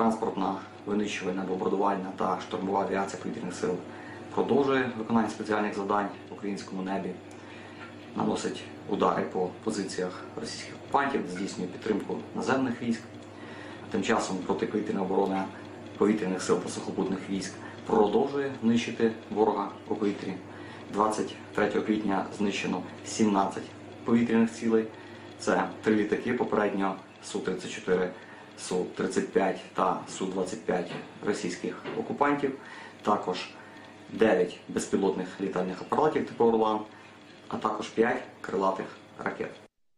Транспортна, винищувальна, бомбардувальна та штурмова авіація повітряних сил продовжує виконання спеціальних завдань в українському небі, наносить удари по позиціях російських окупантів, здійснює підтримку наземних військ. Тим часом протиповітряна оборона повітряних сил та сухопутних військ продовжує нищити ворога у повітрі. 23 квітня знищено 17 повітряних цілей. Це 3 літаки попередньо Су-34, Су-35 та Су-25 російських окупантів. Також 9 безпілотних літальних апаратів типу «Орлан», а також 5 крилатих ракет.